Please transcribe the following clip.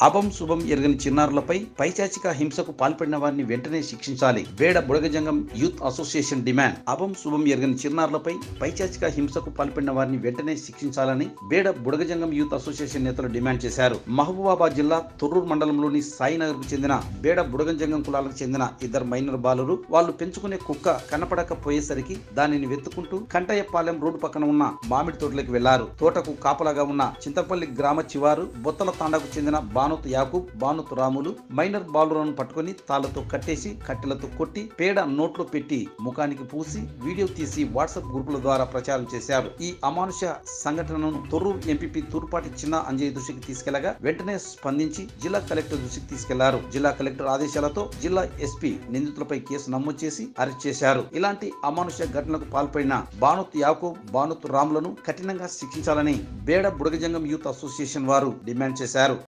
అభం శుభం ఎరగని చిన్నారులపై పైశాచిక హింసకు పాల్పడిన వారిని వెంటనే శిక్షించాలి. Beda Budagajangam youth association demand. అభం శుభం ఎరగని చిన్నారులపై పైశాచిక హింసకు పాల్పడిన వారిని వెంటనే శిక్షించాలని బేడ బుడగజంగం యూత్ అసోసియేషన్ నేతలు డిమాండ్ చేశారు. మహబూబాబాద్ జిల్లా తొర్రూరు మండలంలోని సాయినగర్ కు చెందిన బేడ బుడగజంగం కులాలకు చెందిన ఇద్దరు మైనర్ బాలురు వాళ్ళు పెంచుకునే కుక్క కనపడకపోయేసరికి దానిని వెతుకుంటూ కంటయ్యపాలెం రోడ్డు పక్కన ఉన్న మామిడి తోటలోకి వెళ్లారు. తోటకు కాపలాగా ఉన్న చింతపల్లి గ్రామ చివారు బొత్తల తాండాకు చెందిన బానోత్ యాకూబ్, బానోత్ రాములు మైనర్ బాలులను పట్టుకుని తాళ్లతో కట్టేసి కట్టెలతో కొట్టి పేడ నోట్లో పెట్టి ముఖానికి పూసి వీడియో తీసి వాట్సాప్ గ్రూపుల ద్వారా ప్రచారం చేశారు. ఈ అమానుష సంఘటనను తొర్రూరు ఎంపీపీ తూర్పాటి చిన్న అంజయ్య దృష్టికి తీసుకెళ్లగా వెంటనే స్పందించి జిల్లా కలెక్టర్ దృష్టికి తీసుకెళ్లారు. జిల్లా కలెక్టర్ ఆదేశాలతో జిల్లా ఎస్పీ నిందితులపై కేసు నమోదు చేసి అరెస్ట్ చేశారు. ఇలాంటి అమానుష ఘటనకు పాల్పడిన బానోత్ యాకూబ్, బానోత్ రాములను కఠినంగా శిక్షించాలని బేడ బుడగజంగం యూత్ అసోసియేషన్ వారు డిమాండ్ చేశారు.